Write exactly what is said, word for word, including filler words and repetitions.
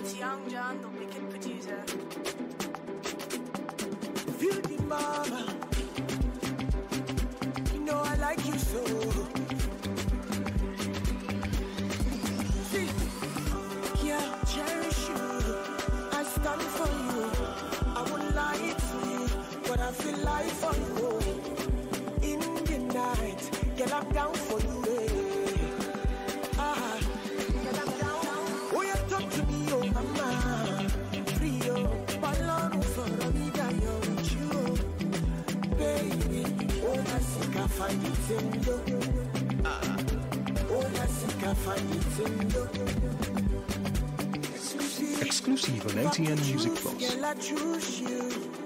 It's Young John, the wicked producer. Feel the mama. You know I like you so. See, yeah, cherish you. I stand for you. I won't lie to you, but I feel like for you. In the night, girl, I'm down for you. Eh. Ah, girl, I'm down. Oh, you talk to me, oh mama. Free, oh, balloon for me, that you're with you, baby. Oh, that's sick, I find it in you. Ah, oh, that's sick, I find it in you. Exclusive on A T N Music Box. Girl, I choose you.